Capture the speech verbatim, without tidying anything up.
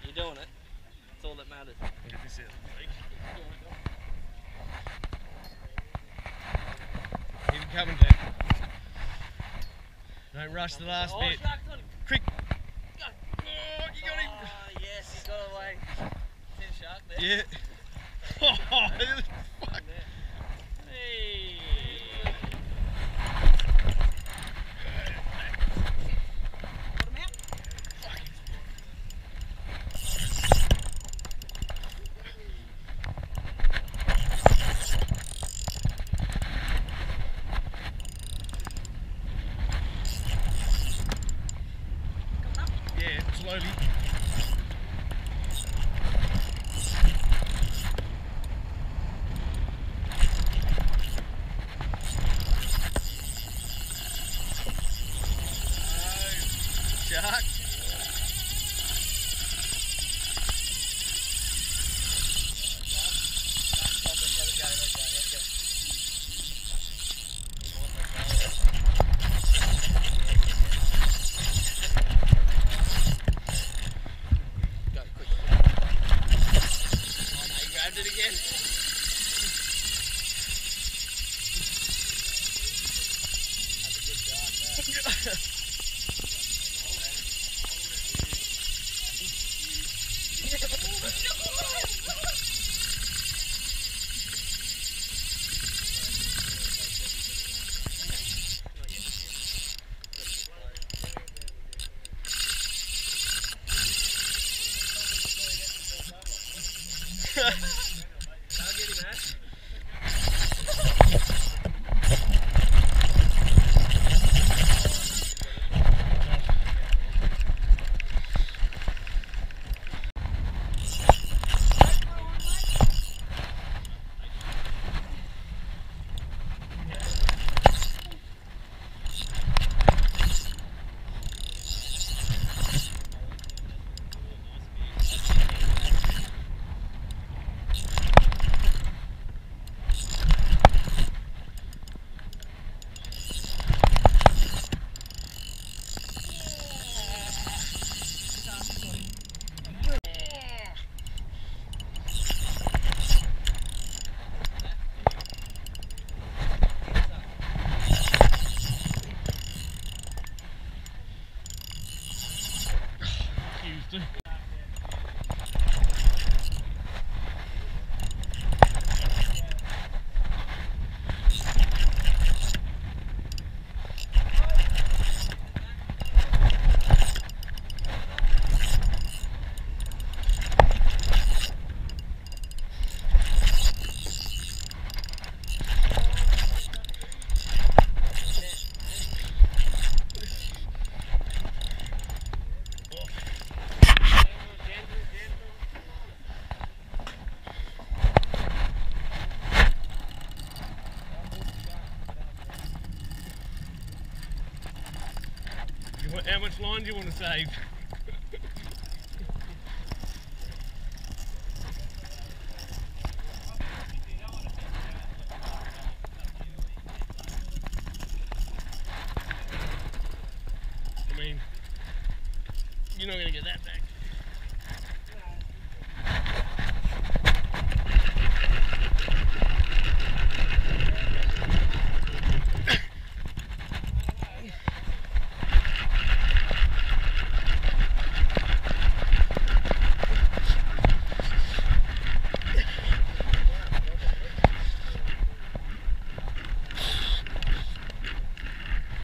You're doing it. That's all that matters. Look at this out of the league. Keep it coming, Dan. Don't rush the last oh, bit. Shark's on him. Quick. Go. Oh, you got him. Oh, yes, he got away. Ten shark there. Yeah. Oh, fuck. Hey. Got him out. Yeah, slowly. Shark. Go, quick. Oh no, he grabbed it again. That's a good shark, that. I'll get him, Ash. How much line do you want to save? I mean, you're not going to get that back.